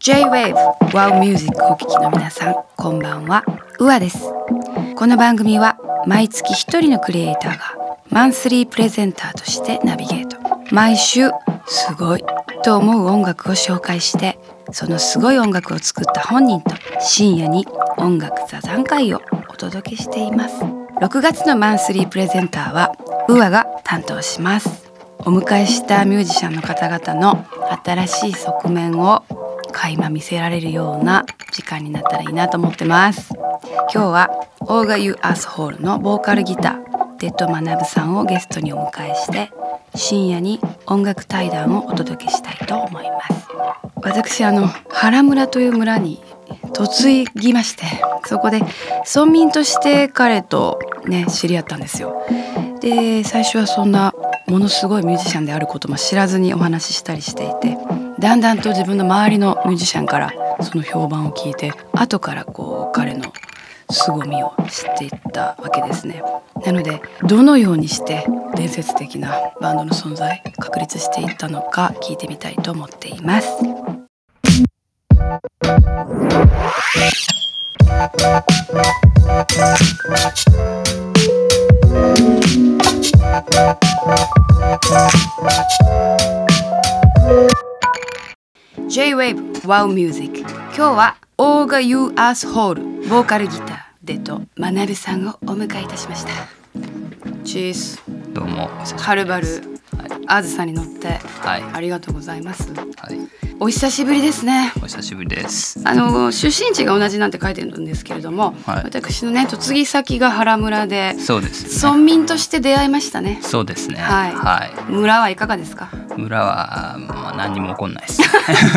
J-Wave Wow Music をお聴きの皆さん、こんばんは。うわです。この番組は毎月一人のクリエイターがマンスリープレゼンターとしてナビゲート。毎週すごいと思う音楽を紹介して、そのすごい音楽を作った本人と深夜に音楽座談会をお届けしています。6月のマンスリープレゼンターはうわが担当します。お迎えしたミュージシャンの方々の新しい側面を垣間見せられるような時間になったらいいなと思ってます。今日はオーガユーアースホールのボーカルギターデッドマナブさんをゲストにお迎えして深夜に音楽対談をお届けしたいと思います。私原村という村に嫁ぎまして、そこで村民として彼とね知り合ったんですよ。で最初はそんなものすごいミュージシャンであることも知らずにお話ししたりしていて、だんだんと自分の周りのミュージシャンからその評判を聞いて、後から彼の凄みを知っていったわけですね。なのでどのようにして伝説的なバンドの存在確立していったのか聞いてみたいと思っています。J-Wave Wow Music、 今日はオーガユーアースホールボーカルギターデッドマナブさんをお迎えいたしました。チーズ。 どうも。 はるばるあずさに乗って、 はい、 ありがとうございます。 はい、 お久しぶりですね。 お久しぶりです。 出身地が同じなんて書いてるんですけれども、はい、私のね嫁ぎ先が原村で、 そうです、ね、 村民として出会いましたね。 そうですね。 はい、はい、村はいかがですか？ 村は、何にも起こんないです、ね、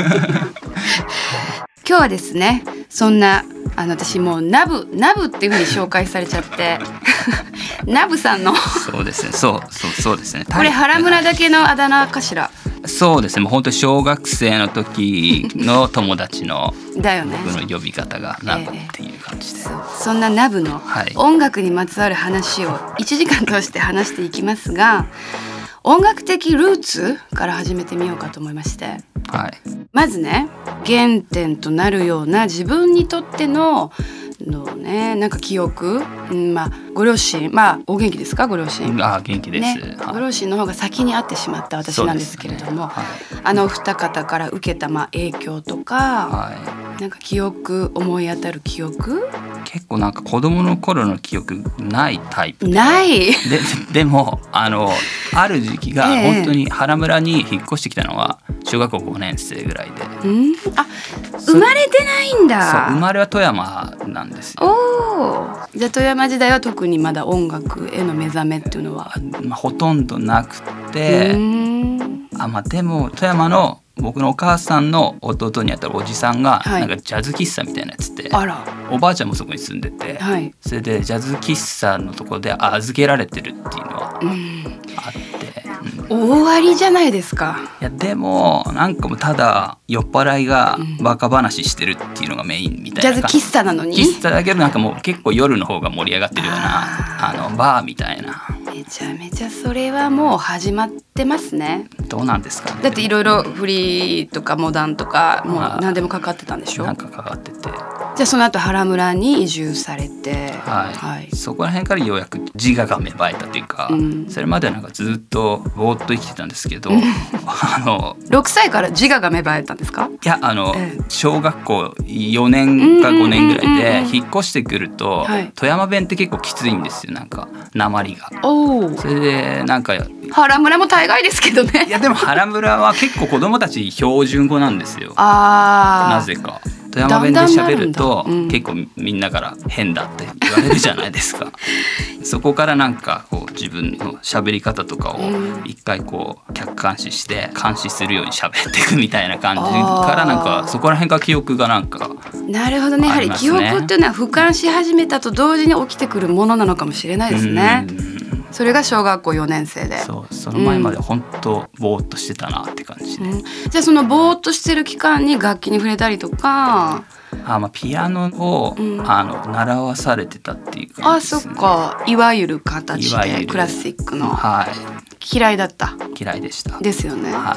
今日はですね、そんな私もうナブっていう風に紹介されちゃってナブさんのそうですね、そうですね。 これ原村だけのあだ名かしら？ そうですね、もう本当に小学生の時の友達のだよね、 僕の呼び方がナブっていう感じで、 そんなナブの音楽にまつわる話を1時間通して話していきますが、音楽的ルーツから始めてみようかと思いまして、 はい、 まずね原点となるような自分にとってのね、なんか記憶、ご両親、お元気ですか？ご両親。 元気です、 ね、ご両親の方が先に会ってしまった私なんですけれども、ね、はい、お二方から受けた影響とか、はい、なんか記憶、思い当たる記憶、 結構なんか子供の頃の記憶ないタイプでもある時期が本当に原村に引っ越してきたのは小学校5年生ぐらいで、 生まれてないんだ。 そう、生まれは富山なんですよ。 じゃあ富山時代は特にまだ音楽への目覚めっていうのは、 ほとんどなくて、でも富山の僕のお母さんの弟にあたるおじさんがなんかジャズ喫茶みたいなやつで、おばあちゃんもそこに住んでて、それでジャズ喫茶のところで預けられてるっていうのはあって、 大ありじゃないですか。 いやでもなんかもうただ酔っ払いがバカ話してるっていうのがメインみたいな、 ジャズ喫茶なのに喫茶だけどなんかもう結構夜の方が盛り上がってるようなバーみたいな。 めちゃめちゃそれはもう始まってますね。 どうなんですかね。 だっていろいろフリーとかモダンとかもう何でもかかってたんでしょ？ なんかかかってて、 じゃあその後原村に移住されて、 そこら辺からようやく自我が芽生えたというか、それまではなんかずっとぼーっと生きてたんですけど 6歳から自我が芽生えたんですか？ いや小学校4年か5年ぐらいで引っ越してくると、富山弁って結構きついんですよ、なんか訛りが。それでなんか原村も大概ですけどね。 いやでも原村は結構子供たち標準語なんですよ。なぜか富山弁で喋ると結構みんなから変だって言われるじゃないですか。そこからなんか自分の喋り方とかを一回客観視して監視するように喋っていくみたいな感じからなんかそこら辺から記憶がなんか、 なるほどね。やはり記憶っていうのは俯瞰し始めたと同時に起きてくるものなのかもしれないですね。それが小学校4年生で、 その前まで本当ぼーっとしてたなって感じで、 じゃあそのぼーっとしてる期間に楽器に触れたりとか、 ピアノを、習わされてたっていう感じですね。 そっか、いわゆる形でクラシックの、嫌いだった？ 嫌いでした。 ですよね。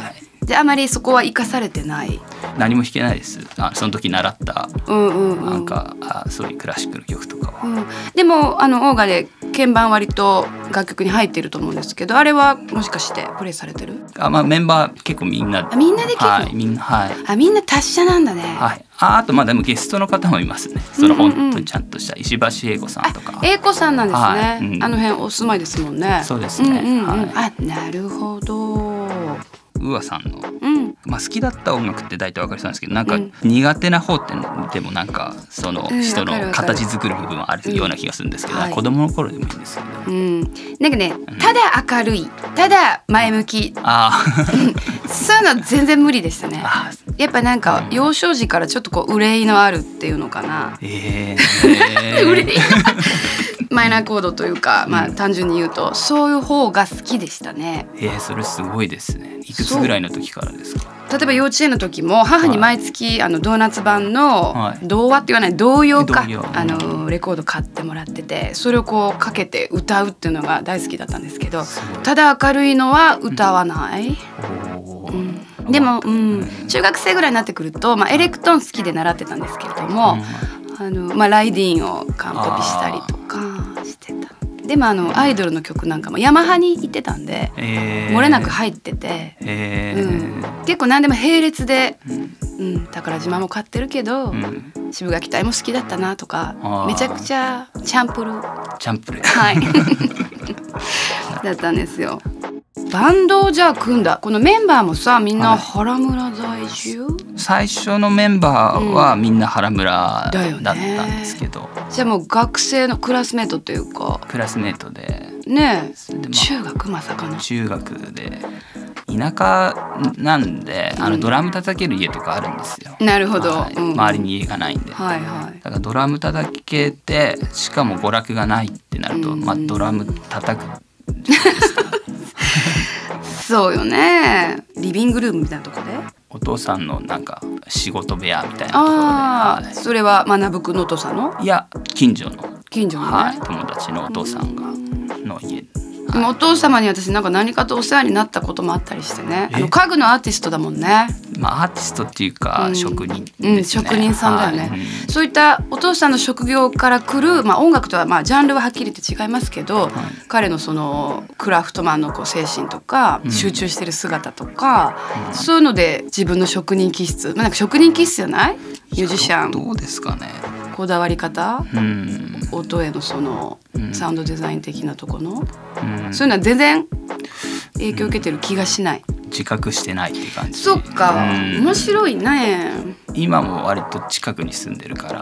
であまりそこは生かされてない。 何も弾けないです。その時習った、なんかそういうクラシックの曲とかは、 でもオーガで鍵盤割と楽曲に入っていると思うんですけど、あれはもしかしてプレイされてる？ メンバー結構みんなできるの？はい、みんな、はい、 みんな達者なんだね。 はい。あとでもゲストの方もいますね。その本当にちゃんとした石橋英子さんとか。 英子さんなんですね。あの辺お住まいですもんね。 そうですね。 なるほど。 ウアさんの、好きだった音楽って大体わかりそうなんですけど、なんか苦手な方ってでもなんかその人の形作る部分はあるような気がするんですけど、子供の頃でもいいんですけど、 なんかね、ただ明るい、ただ前向き、そういうの全然無理でしたね。やっぱなんか幼少時からちょっと憂いのあるっていうのかな。憂いマイナーコードというか、単純に言うとそういう方が好きでしたね。 それすごいですね。いくつぐらいの時からですか？ 例えば幼稚園の時も母に毎月ドーナツ版の童話って言わない童謡かレコード買ってもらってて、それをこうかけて歌うっていうのが大好きだったんですけど、ただ明るいのは歌わない。でも、中学生ぐらいになってくると、エレクトーン好きで習ってたんですけれども、ライディーンを完コピしたりとかしてた。でもアイドルの曲なんかもヤマハに行ってたんで、漏れなく入ってて、結構何でも並列で、宝島も買ってるけど、渋垣隊も好きだったなとか、めちゃくちゃチャンプルはいだったんですよ。バンドをじゃあ組んだこのメンバーもさ、みんな原村在住？ 最初のメンバーはみんな原村だったんですけど、 じゃあもう学生のクラスメートというか。 クラスメートでねえ、中学まさかの中学で田舎なんでドラム叩ける家とかあるんですよ。 なるほど、 周りに家がないんで、だからドラム叩けて、しかも娯楽がないってなると、ドラム叩くじゃないですかそうよね。リビングルームみたいなとこでお父さんのなんか仕事部屋みたいなところで、 それは学くのお父さんの？いや近所の、 ね、 友達のお父さんの家。 でもお父様に私なんか何かとお世話になったこともあったりしてね。家具のアーティストだもんね。 アーティストっていうか職人ですね。 職人さんだよね。そういったお父さんの職業から来る、音楽とはジャンルははっきり言って違いますけど、彼のそのクラフトマンの精神とか、集中してる姿とか、そういうので自分の職人気質、なんか職人気質じゃない？ミュージシャンどうですかね。 こだわり方、音へのそのサウンドデザイン的なところの、そういうのは全然影響を受けてる気がしない。 自覚してないっていう感じ。 そっか、面白いね。 今も割と近くに住んでるから、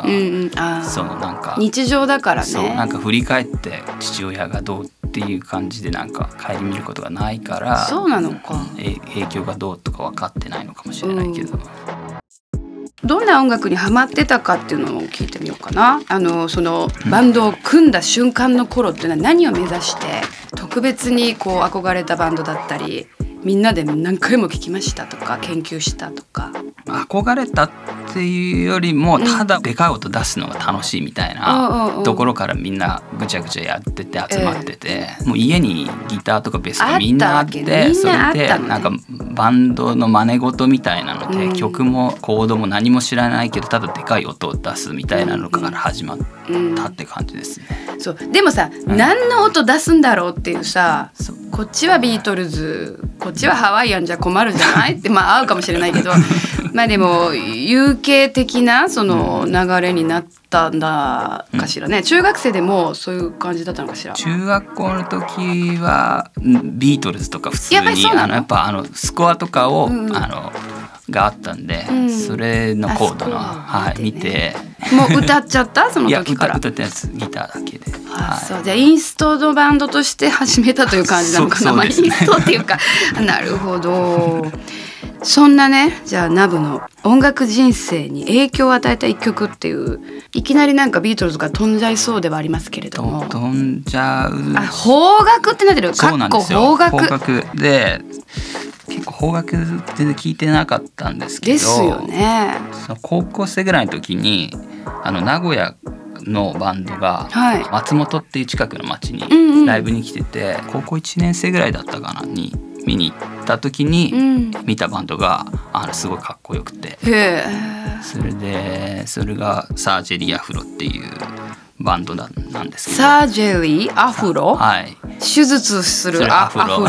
そのなんか日常だからね。 そうなんか振り返って父親がどうっていう感じでなんか顧みることがないから、 そうなのか。 影響がどうとか分かってないのかもしれないけど。 どんな音楽にハマってたかっていうのを聞いてみようかな。そのバンドを組んだ瞬間の頃っていうのは何を目指して、特別にこう憧れたバンドだったり、みんなで何回も聴きましたとか研究したとか。 憧れたっていうよりも、ただでかい音出すのが楽しいみたいなところからみんなぐちゃぐちゃやってて集まってて、もう家にギターとかベースがみんなあって、それでなんかバンドの真似事みたいなので、曲もコードも何も知らないけどただでかい音を出すみたいなのから始まったって感じですね。 そうでもさ、何の音出すんだろうっていうさ、こっちはビートルズ、こっちはハワイアンじゃ困るじゃないって合うかもしれないけどでも UK 的なその流れになったんだかしらね。中学生でもそういう感じだったのかしら。 中学校の時はビートルズとか普通にやっぱスコアとかをがあったんで、それのコードの見てもう歌っちゃったその時から。 いや歌ってやつギターだけで。 そうじゃあインストのバンドとして始めたという感じなのかな。インストっていうかなるほど。そんなね、じゃあナブの音楽人生に影響を与えた一曲っていう、いきなりなんかビートルズが飛んじゃいそうではありますけれども。 飛んじゃう。 邦楽ってなってる。 そうなんですよ。邦楽で結構邦楽全然聞いてなかったんですけど。 ですよね。 その高校生ぐらいの時に名古屋のバンドが松本っていう近くの町にライブに来てて、高校1年生ぐらいだったかなに見に行った時に見たバンドがすごいかっこよくて、それがサージェリーアフロっていうバンドなんですけど。 サージェリーアフロ、 はい、 手術するアフロ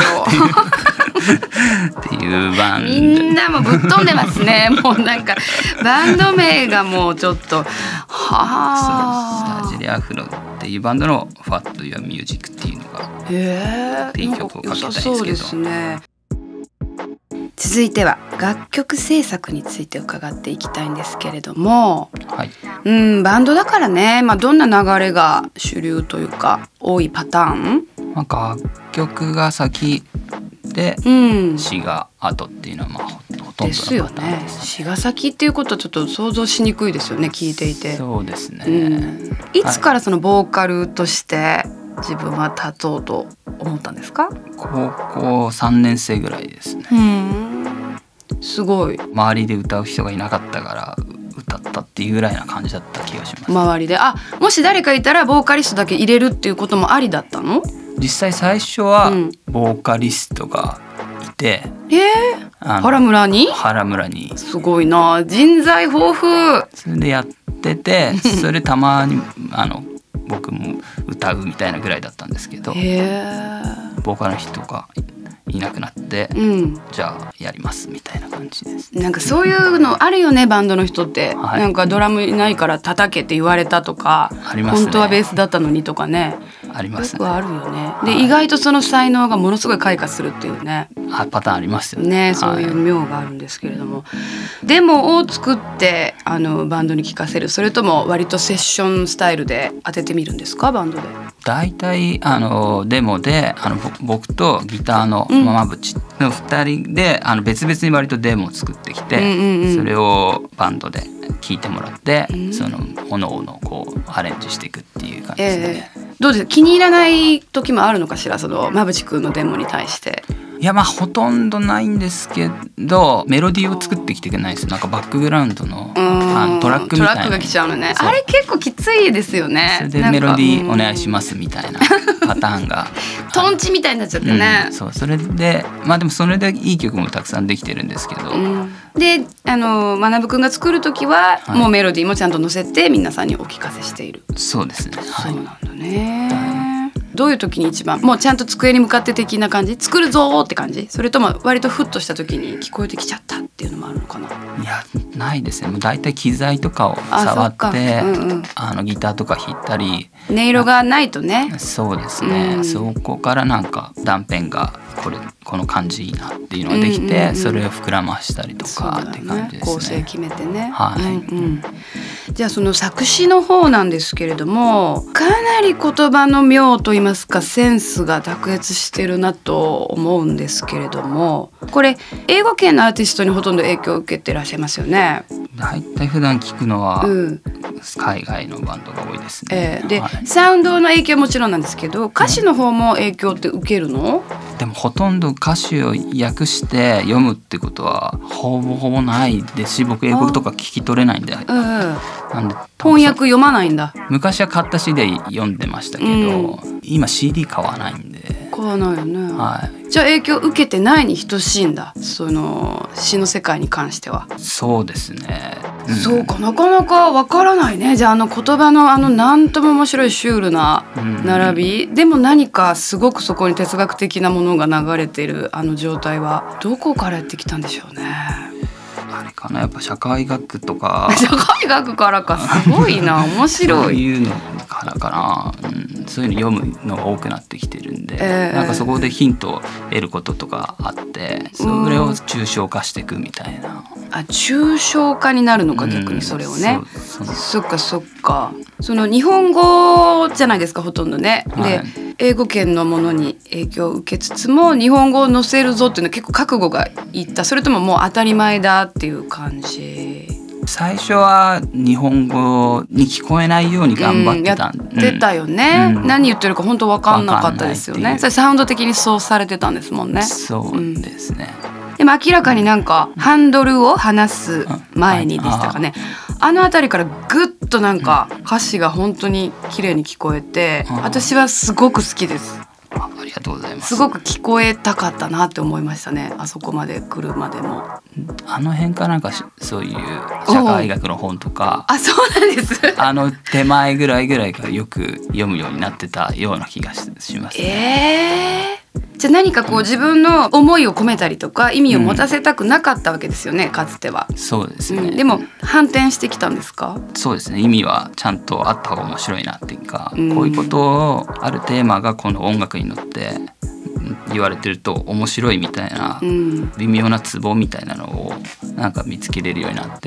っていうバンド。 みんなもぶっ飛んでますね。もうなんかバンド名がもうちょっとサージェリーアフロっていうバンドの「What Your Music」っていうのがっていう曲をかけたいんですけど。 そうですね。続いては楽曲制作について伺っていきたいんですけれども、 はい、 バンドだからね、どんな流れが主流というか多いパターン？ 楽曲が先で詞が後っていうのはほとんどのパターンですよね。 詞が先っていうことはちょっと想像しにくいですよね、聞いていて。 そうですね。 いつからそのボーカルとして自分は立とうと思ったんですか？ 高校3年生ぐらいですね。 すごい。 周りで歌う人がいなかったから歌ったっていうぐらいな感じだった気がします。 周りでもし誰かいたらボーカリストだけ入れるっていうこともありだったの？ 実際最初はボーカリストがいて、 原村にすごいな、人材豊富。 それでやってて、それでたまに僕も歌うみたいなぐらいだったんですけど、ボーカルの人がいなくなって、じゃあやりますみたいな感じです。 なんかそういうのあるよね、バンドの人って、なんかドラムいないから叩けって言われたとか、 ありますね、 本当はベースだったのにとかね、 ありますね、 よくあるよね。で、意外とその才能がものすごい開花するっていうね、 パターンありますよね。 そういう妙があるんですけれども、デモを作ってバンドに聴かせる、それとも割とセッションスタイルで当ててみるんですか、バンドで？ だいたいデモで僕とギターのママブチの2人で別々に割とデモを作ってきて、それをバンドで聴いてもらって、そのおのおのこうアレンジしていくっていう感じですね。 どうです？気に入らない時もあるのかしら、そのまぶちくんのデモに対して。 いや、ほとんどないんですけど、メロディーを作ってきてくれないです。なんかバックグラウンドのトラックみたいな、 トラックが来ちゃうのね。あれ結構きついですよね。 それでメロディーお願いしますみたいなパターンがトンチみたいになっちゃってね、 それででもそれでいい曲もたくさんできてるんですけど、 で学くんが作る時は、もうメロディーもちゃんと載せて皆さんにお聞かせしている。 そうですね、 そうなんだね。どういう時に一番もうちゃんと机に向かって的な感じ、作るぞって感じ、それとも割とフッとした時に聞こえてきちゃったっていうのもあるのかな？ いや、ないですね。もうだいたい機材とかを触って、ギターとか弾いたり、 音色がないとね。 そうですね、そこからなんか断片がこの感じいいなっていうのができて、それを膨らましたりとかって感じですね。 構成決めてね。じゃあその作詞の方なんですけれども、かなり言葉の妙と言いますかセンスが卓越してるなと思うんですけれども、これ英語圏のアーティストにほとんど影響を受けてらっしゃいますよね。 だいたい普段聞くのは海外のバンドが多いですね。 で、サウンドの影響はもちろんなんですけど、歌詞の方も影響って受けるの？ でもほとんど歌詞を訳して読むってことはほぼほぼないですし、僕英語とか聞き取れないんで、なんで翻訳読まないんだ。 昔は買った CD 読んでましたけど、今 CD 買わないんで。 買わないよね。じゃあ影響受けてないに等しいんだ、その詩の世界に関しては。 そうですね、 そうか、なかなかわからないね。じゃあ言葉のなんとも面白いシュールな並び、でも何かすごくそこに哲学的なものが流れてる状態はどこからやってきたんでしょうね。 あれかな、やっぱ社会学とか社会学からか、すごいな、面白い。 そういうのからかな、そういうの読むのが多くなってきてるんで、なんかそこでヒントを得ることとかあって、それを抽象化していくみたいな。 抽象化になるのか、逆にそれをね。そっかそっか。その日本語じゃないですか、ほとんどね。で、英語圏のものに影響を受けつつも日本語を載せるぞっていうのは結構覚悟がいった、それとももう当たり前だっていう感じ？ 最初は日本語に聞こえないように頑張ってた、 やってたよね、何言ってるか本当分かんなかったですよね。それサウンド的にそうされてたんですもんね。 そうですね、 でも明らかになんかハンドルを離す前にでしたかね、あの辺りからグッとなんか歌詞が本当に綺麗に聞こえて、私はすごく好きです。 ありがとうございます。 すごく聞こえたかったなって思いましたね、あそこまで来るまでも。 あの辺かなんかそういう社会学の本とか、 あ、そうなんです手前ぐらいからよく読むようになってたような気がしますね。 じゃあ何かこう自分の思いを込めたりとか意味を持たせたくなかったわけですよね、かつては。 そうですね、 でも反転してきたんですか？ そうですね、意味はちゃんとあった方が面白いなっていうか、こういうことをあるテーマがこの音楽に乗って言われてると面白いみたいな、微妙なツボみたいなのをなんか見つけれるようになって。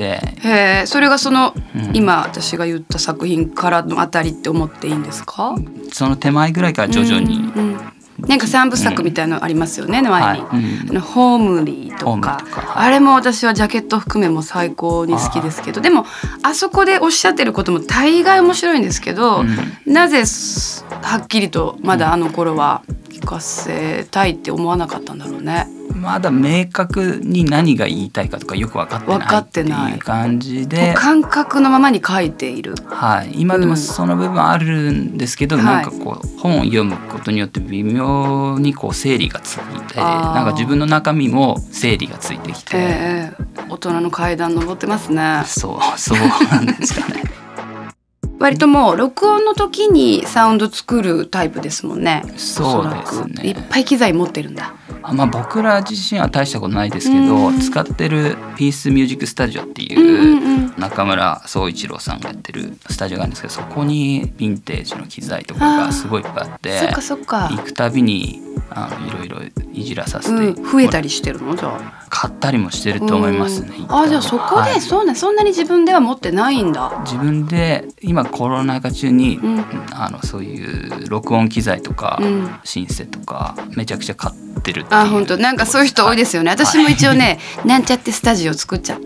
それがその、今私が言った作品からのあたりって思っていいんですか？ その手前ぐらいから徐々に、 なんか3部作みたいなのありますよね、前に、ホームリーとか、あれも私はジャケット含めも最高に好きですけど、でもあそこでおっしゃってることも大概面白いんですけど、なぜはっきりとまだあの頃は聞かせたいって思わなかったんだろうね。 まだ明確に何が言いたいかとかよく分かってないっていう感じで、 感覚のままに書いている。 今でもその部分あるんですけど、なんかこう本を読むことによって微妙にこう整理がついて、なんか自分の中身も整理がついてきて、 大人の階段登ってますね。 そうなんですかね割ともう録音の時にサウンド作るタイプですもんね。 そうですね。 いっぱい機材持ってるんだ。 僕ら自身は大したことないですけど、使ってるピースミュージックスタジオっていう中村総一郎さんがやってるスタジオがあるんですけど、そこにヴィンテージの機材とかがすごいいっぱいあって、行くたびにいろいろいじらさせて、 増えたりしてるの？じゃあ買ったりもしてると思いますね。 じゃあそこで、そんなに自分では持ってないんだ。 自分で今コロナ禍中に、そういう録音機材とか、シンセとかめちゃくちゃ買ってるっていう。 本当、なんかそういう人多いですよね。私も一応ね、なんちゃってスタジオ作っちゃって、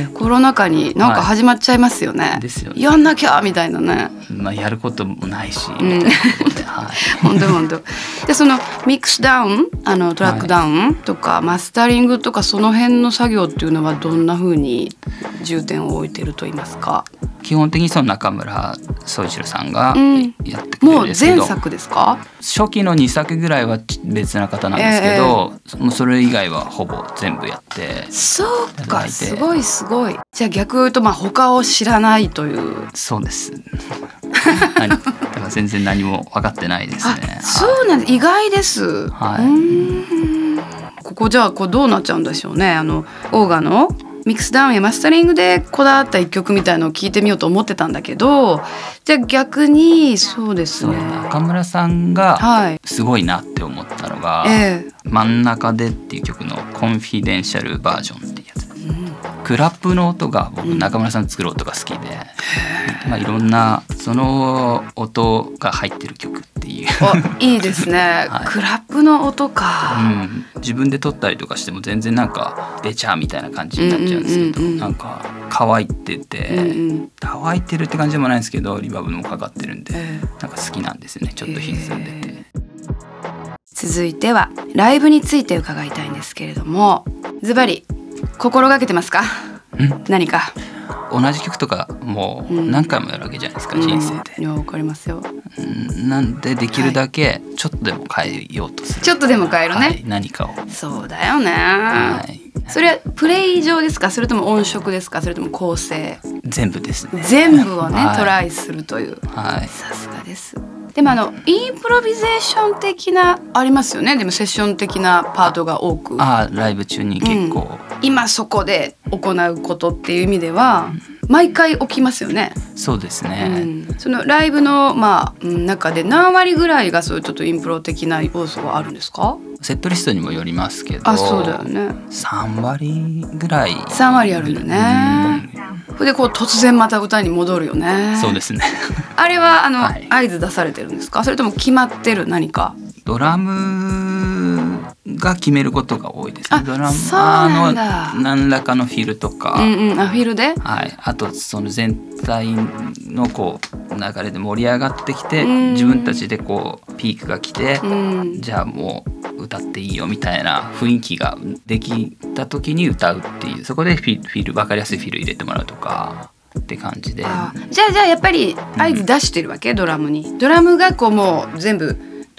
コロナ禍になんか始まっちゃいますよね。 ですよね。 やんなきゃみたいなね。 やることもないし、 本当。でそのミックスダウン、トラックダウンとか、マスタリングとかその辺の作業っていうのはどんな風に重点を置いてると言いますか？ 基本的にその中村総一郎さんがやってくれるんですけど、 もう前作ですか？ 初期の2作ぐらいは別な方なんですけど、もうそれ以外はほぼ全部やって。 そうか、すごい。じゃあ逆を言うと他を知らないという。 そうですだから全然何も分かってないですね。 そうなんです。意外です。ここじゃあどうなっちゃうんでしょうね。オーガのミックスダウンやマスタリングでこだわった一曲みたいのを聞いてみようと思ってたんだけど、じゃあ逆にそうですね、 中村さんがすごいなって思ったのが、真ん中でっていう曲のコンフィデンシャルバージョンっていうやつです。クラップの音が僕中村さん作る音が好きで、いろんなその音が入ってる曲っていう。 いいですね、クラップの音か、 自分で撮ったりとかしても全然なんかベチャーみたいな感じになっちゃうんですけど、なんか乾いてて、乾いてるって感じでもないんですけどリバーブもかかってるんで、なんか好きなんですよね、ちょっと歪んでて。 続いてはライブについて伺いたいんですけれども、ズバリ心がけてますか？何か同じ曲とかもう何回もやるわけじゃないですか、人生で。 いや、わかりますよ。 なんでできるだけちょっとでも変えようとする。 ちょっとでも変えるね、 何かを。 そうだよね、それはプレイ上ですか？それとも音色ですか？それとも構成？ 全部ですね。 全部をね、トライするという。さすがです。でもインプロビゼーション的なありますよね。でもセッション的なパートが多く、 ライブ中に結構、 今そこで行うことっていう意味では毎回起きますよね。 そうですね、 そのライブの中で何割ぐらいがそういうちょっとインプロ的な要素があるんですか？ セットリストにもよりますけど、 そうだよね、 3割ぐらい。 3割あるんだね。それで突然また歌に戻るよね。 そうですねあれは合図出されてるんですか？それとも決まってる何か？ ドラムが決めることが多いですね。ドラム何らかのフィルとか、 フィルで、 あとその全体の流れで盛り上がってきて、自分たちでピークが来て、じゃあもう歌っていいよみたいな雰囲気ができた時に歌うっていう、そこでフィル分かりやすいフィル入れてもらうとかって感じで。 じゃあやっぱり合図出してるわけ、ドラムに。ドラムがもう全部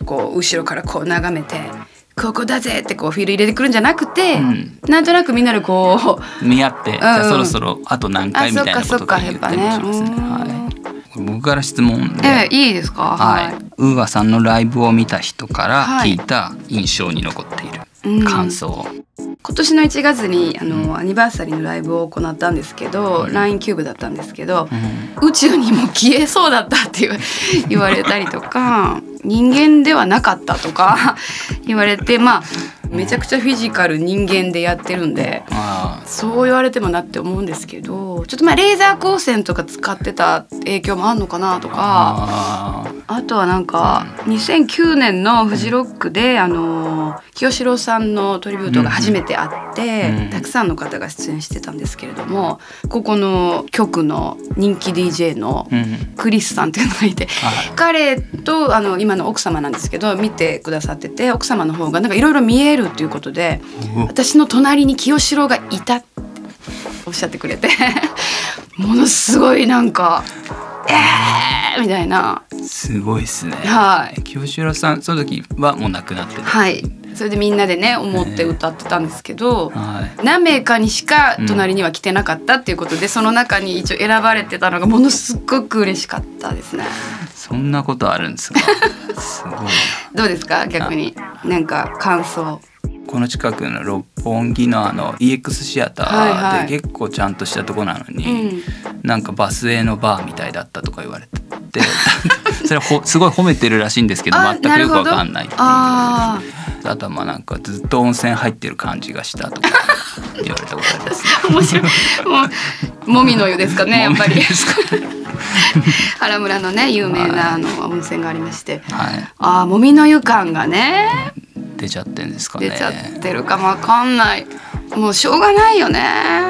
こう後ろからこう眺めてここだぜってこうフィール入れてくるんじゃなくて、なんとなくみんなでこう見合って、じゃあそろそろあと何回みたいなことが言ったりしますね。僕から質問で、 いいですか。 はい。ウーアさんのライブを見た人から聞いた印象に残っている感想。 今年の1月にアニバーサリーのライブを行ったんですけど、LINE キューブだったんですけど、宇宙にも消えそうだったって言われたりとか人間ではなかったとか言われて、めちゃくちゃフィジカル人間でやってるんで、そう言われてもなって思うんですけど、ちょっとレーザー光線とか使ってた影響もあんのかなとか、あとはなんか2009年のフジロックで清志郎さんのトリビュートが初めてあって、たくさんの方が出演してたんですけれども、ここの局の人気 DJ のクリスさんっていうのがいて、彼と今の奥様なんですけど見てくださってて、奥様の方がなんかいろいろ見えるっていうことで、私の隣に清志郎がいたっておっしゃってくれてものすごいなんかみたいな。 すごいですね。清志郎さんその時はもう亡くなってる。それでみんなでね思って歌ってたんですけど、何名かにしか隣には来てなかったっていうことで、その中に一応選ばれてたのがものすごく嬉しかったですね。 そんなことあるんですか。すごい。 どうですか、逆になんか感想。 この近くの六本木のEX シアターで結構ちゃんとしたとこなのに、なんかバスへのバーみたいだったとか言われてそれはすごい褒めてるらしいしいんですけど、全くよくわかんないっていう。あとはなんかずっと温泉入ってる感じがしたとか言われたことあります。 面白い。もみの湯ですかね、やっぱり。原村のね有名な温泉がありまして、もみの湯感がね出ちゃってんですかね。 出ちゃってるかもわかんない。もうしょうがないよね。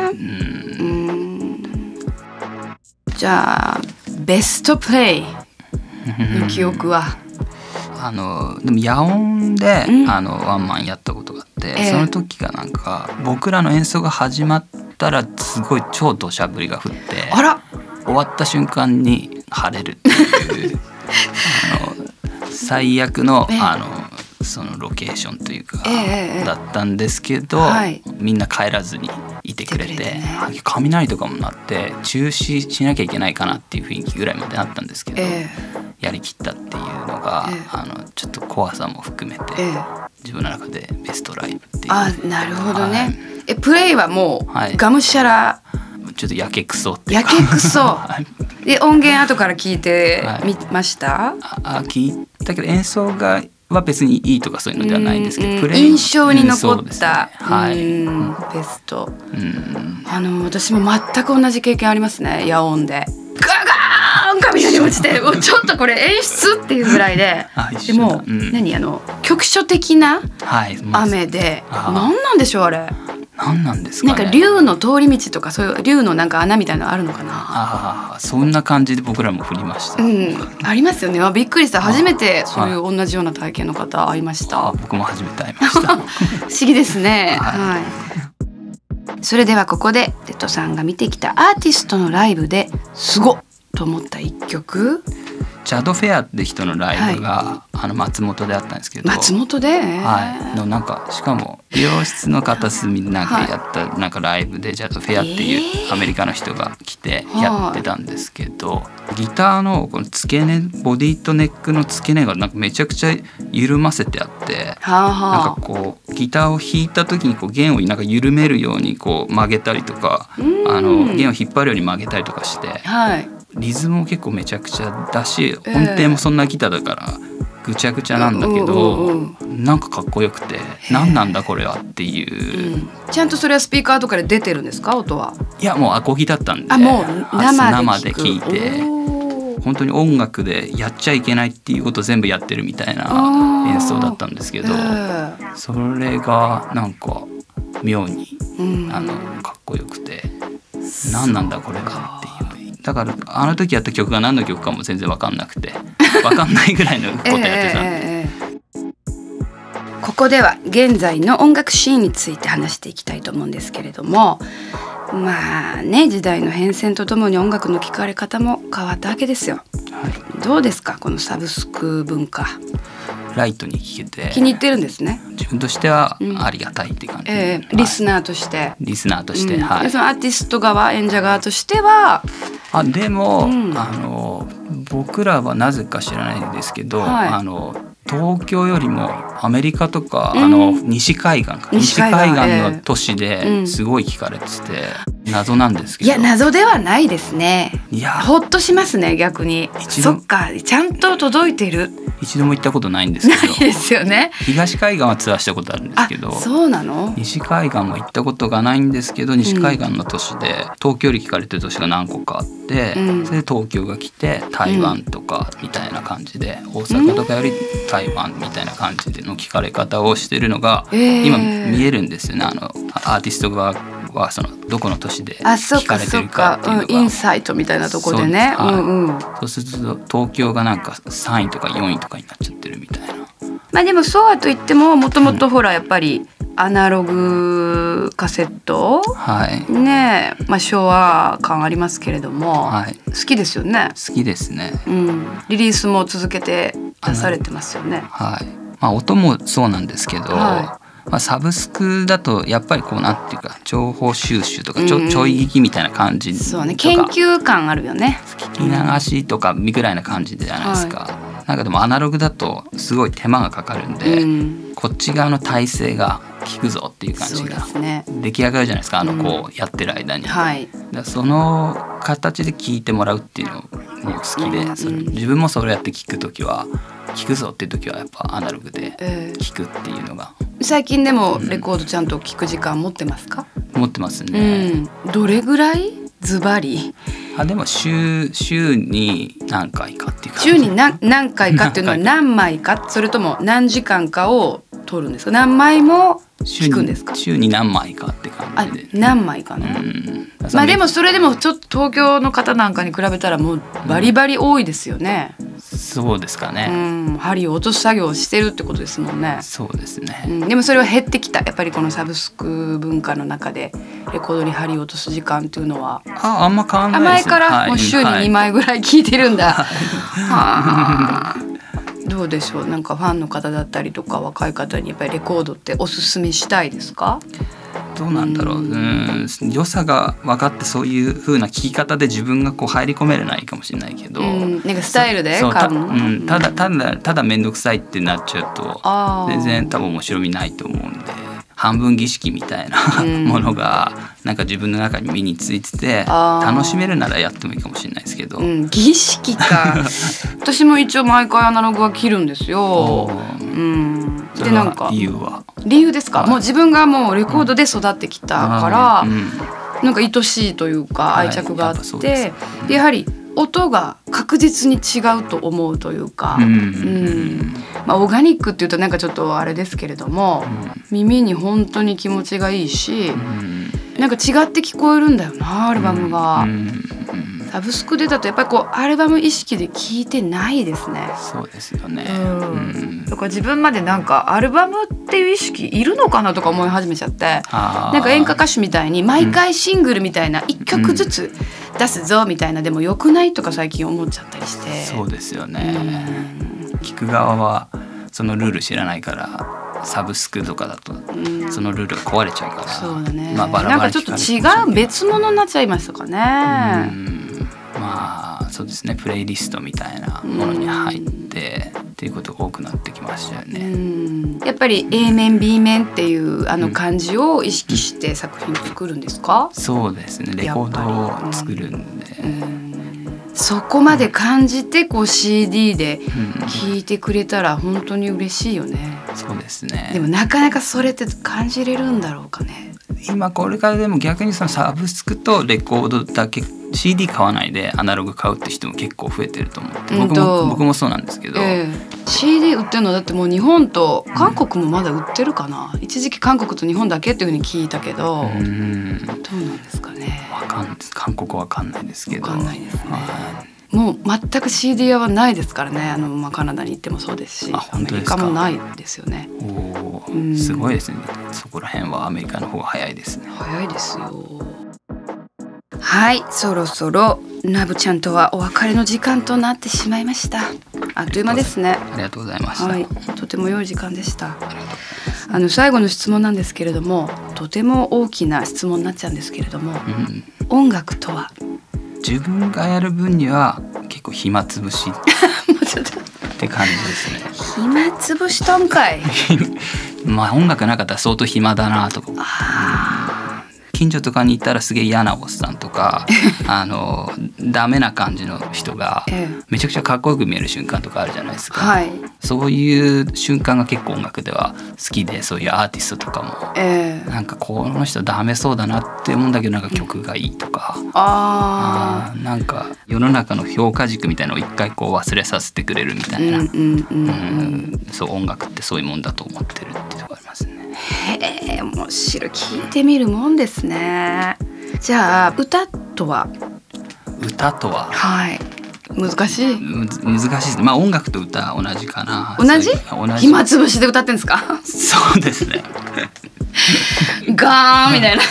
じゃあベストプレイの記憶は。 でも野音で、ワンマンやったことがあって、その時がなんか僕らの演奏が始まったらすごい超土砂降りが降って、終わった瞬間に晴れるっていう最悪のそのロケーションというか、だったんですけど、みんな帰らずにいてくれて、雷とかもなって中止しなきゃいけないかなっていう雰囲気ぐらいまであったんですけど、やりきったっていうのが、ちょっと怖さも含めて、自分の中でベストライブっていう。 なるほどね。プレイはもう、がむしゃらちょっとやけくそっていうか。 やけくそで音源後から聞いてみました。 聞いたけど演奏がは別にいいとかそういうのではないんですけど、プレイ印象に残った、ベスト。私も全く同じ経験ありますね。野音でガガーン雷落ちてもうちょっとこれ演出っていうぐらいででも局所的な雨で、何なんでしょうあれ。 何なんですかね。 なんか竜の通り道とかそういう竜のなんか穴みたいなのあるのかな。 そんな感じで僕らも振りました。 ありますよね。びっくりした。初めてそういう同じような体験の方会いました。 僕も初めて会いました。不思議ですね。それではここでテトさんが見てきたアーティストのライブですごっと思った一曲。 ジャドフェアって人のライブが、松本であったんですけど、 松本で、 なんかしかも美容室の片隅でなんかやったなんかライブでジャドフェアっていうアメリカの人が来てやってたんですけど、ギターのこの付け根、ボディとネックの付け根がなんかめちゃくちゃ緩ませてあって、なんかこうギターを弾いた時にこう弦をなんか緩めるようにこう曲げたりとか、弦を引っ張るように曲げたりとかして。リズムも結構めちゃくちゃだし、音程もそんなギターだからぐちゃぐちゃなんだけど、なんかかっこよくて、何なんだこれはっていう、 ちゃんとそれはスピーカーとかで出てるんですか、音は。 いやもうアコギだったんで、 もう生で聞いて、本当に音楽でやっちゃいけないっていうことを全部やってるみたいな演奏だったんですけど、それがなんか妙にかっこよくて、何なんだこれはっていう。だからあの時やった曲が何の曲かも全然分かんなくて、分かんないぐらいのことやってたんで、 ここでは現在の音楽シーンについて話していきたいと思うんですけれども、時代の変遷とともに音楽の聴かれ方も変わったわけですよ。どうですかこのサブスク文化。 ライトに聴けて気に入ってるんですね。 自分としてはありがたいっていう感じ、 リスナーとして、 はい、 そのアーティスト側演者側としてはでも、僕らはなぜか知らないんですけど、東京よりもアメリカとか、西海岸の都市ですごい聞かれてて、謎なんですけど。 いや謎ではないですね。いやほっとしますね逆に。そっかちゃんと届いてる。 一度も行ったことないんですけど。 ないですよね。 東海岸はツアーしたことあるんですけど。 そうなの？ 西海岸も行ったことがないんですけど、西海岸の都市で東京より聞かれてる都市が何個かあって、それで東京が来て台湾とかみたいな感じで、大阪とかより台湾みたいな感じでの聞かれ方をしてるのが今見えるんですよね。アーティスト側はそのどこの都市で聞かれてるかっていうのが、 インサイトみたいなとこでね。 そうすると東京がなんか3位とか4位とかになっちゃってるみたいな。 まあでもそうはといってももともとほらやっぱりアナログカセット、ねえ、昭和感ありますけれども、好きですよね。 好きですね。 リリースも続けて出されてますよね。 音もそうなんですけど、サブスクだとやっぱりこうなんていうか情報収集とかちょい聞きみたいな感じとか、 そうね、研究感あるよね。 聞き流しとかぐらいな感じじゃないですか。なんかでもアナログだとすごい手間がかかるんで、こっち側の体制が効くぞっていう感じが出来上がるじゃないですか。こうやってる間に、その形で聞いてもらうっていうのも好きで、自分もそれやって聞くときは聞くぞっていう時はやっぱアナログで聞くっていうのが、 最近でもレコードちゃんと聞く時間持ってますか？ 持ってますね。 どれぐらいズバリ？ でも週に何回かっていうか。 週に何回かっていうのは何枚か、それとも何時間かを取るんですか？何枚も聞くんですか？ 週に何枚かって感じで。 何枚かな。でもそれでもちょっと東京の方なんかに比べたらもうバリバリ多いですよね。 そうですかね。 針を落とす作業をしてるってことですもんね。 そうですね。 でもそれは減ってきた。やっぱりこのサブスク文化の中でレコードに針を落とす時間っていうのはあんま変わんないです。 前からもう週に2枚ぐらい聞いてるんだ。どうでしょう、なんかファンの方だったりとか若い方にやっぱりレコードっておすすめしたいですか？ どうなんだろう。良さが分かってそういう風な聞き方で自分がこう入り込めれないかもしれないけど、 なんかスタイルでただ面倒くさいってなっちゃうと全然多分面白みないと思うんで、半分儀式みたいなものがなんか自分の中に身についてて楽しめるならやってもいいかもしれないですけど、 儀式か。私も一応毎回アナログは切るんですよ。 でなんか理由ですか？もう自分がもうレコードで育ってきたから、なんか愛しいというか愛着があって、でやはり音が確実に違うと思うというか、オーガニックっていうとなんかちょっとあれですけれども、耳に本当に気持ちがいいし、なんか違って聞こえるんだよなアルバムが。サブスクでだとやっぱりこうアルバム意識で聞いてないですね。 そうですよね。 だから自分までなんかアルバムっていう意識いるのかなとか思い始めちゃって、なんか演歌歌手みたいに毎回シングルみたいな1曲ずつ出すぞみたいなでもよくないとか最近思っちゃったりして。 そうですよね。聞く側はそのルール知らないからサブスクとかだとそのルールが壊れちゃうから、 そうだね。 バラバラなんかちょっと違う別物になっちゃいましたかね。 そうですね。プレイリストみたいなものに入ってっていうことが多くなってきましたよね。 やっぱり A 面 B 面っていう感じを意識して作品作るんですか？ そうですね。レコードを作るんで、 そこまで感じてこう CD で聴いてくれたら本当に嬉しいよね。 そうですね。 でもなかなかそれって感じれるんだろうかね。 今これからでも逆にそのサブスクとレコードだけ CD 買わないでアナログ買うって人も結構増えてると思って、僕もそうなんですけど、 CD 売ってるのだってもう日本と韓国もまだ売ってるかな、一時期韓国と日本だけっていうふうに聞いたけど、どうなんですかね。 韓国わかんないですけど。 わかんないですね。もう全く CD 屋はないですからね。カナダに行ってもそうですし、アメリカもないですよね。 すごいですね。そこら辺はアメリカの方が早いですね。 早いですよ。はい、そろそろナブちゃんとはお別れの時間となってしまいました。あっという間ですね。 ありがとうございました。 とても良い時間でした。最後の質問なんですけれども、とても大きな質問になっちゃうんですけれども、音楽とは？ 自分がやる分には結構暇つぶしって感じですね。 暇つぶしとんかいまあ音楽なかったら相当暇だなとか。近所とかに行ったらすげえ嫌なおっさんとかダメな感じの人がめちゃくちゃかっこよく見える瞬間とかあるじゃないですか、はい、そういう瞬間が結構音楽では好きで、そういうアーティストとかも、なんかこの人ダメそうだなって思うんだけどなんか曲がいいとか、なんか世の中の評価軸みたいなのを一回こう忘れさせてくれるみたいな、そう音楽ってそういうもんだと思ってるっていうところありますね。 へえ、面白い。聞いてみるもんですね。じゃあ歌とは？ 歌とは、 はい、難しい。 難しいです。まあ音楽と歌は同じかな。 同じ？暇つぶしで歌ってんですか？ そうですね。 ガーンみたいな。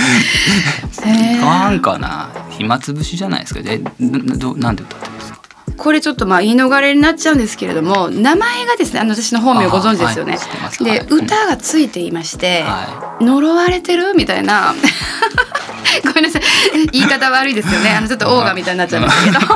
ガーンかな。暇つぶしじゃないですか。なんで歌ってるんですか？ これちょっと言い逃れになっちゃうんですけれども、名前がですね、私の本名ご存知ですよね。で、歌がついていまして、呪われてるみたいなごめんなさい、言い方悪いですよね。ちょっとオーガみたいになっちゃいますけど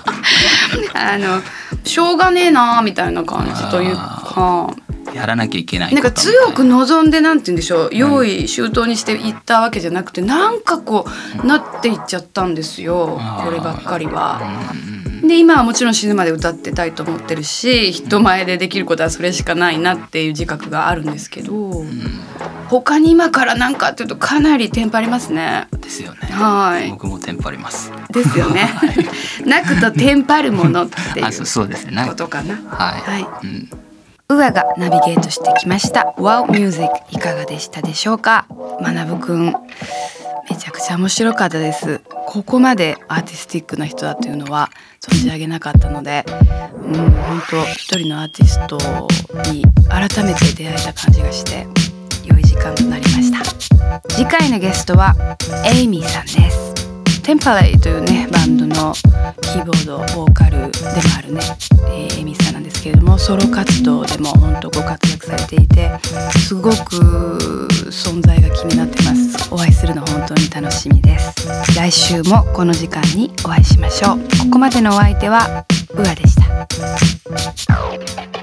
しょうがねえなみたいな感じというか、 やらなきゃいけない。 なんか強く望んで、なんて言うんでしょう、用意周到にしていったわけじゃなくて、なんかこうなっていっちゃったんですよ、こればっかりは。で今はもちろん死ぬまで歌ってたいと思ってるし、人前でできることはそれしかないなっていう自覚があるんですけど、他に今から何かっていうとかなりテンパりますね。 ですよね。 はい。 僕もテンパります。 ですよね。泣くとテンパるものっていうそうですね。 ことかな。 はい。 ウアがナビゲートしてきました Wow Music、 いかがでしたでしょうか。学くんめちゃくちゃ面白かったです。ここまでアーティスティックな人だというのは存じ上げなかったので、本当一人のアーティストに改めて出会えた感じがして良い時間となりました。次回のゲストはエイミーさんです。テンパレイというねバンドのキーボードボーカルでもあるね、エイミーさんなんですけれども、ソロ活動でも本当ご活躍されていて、すごく存在が気になってます。お会いするの本当に楽しみです。来週もこの時間にお会いしましょう。ここまでのお相手はウアでした。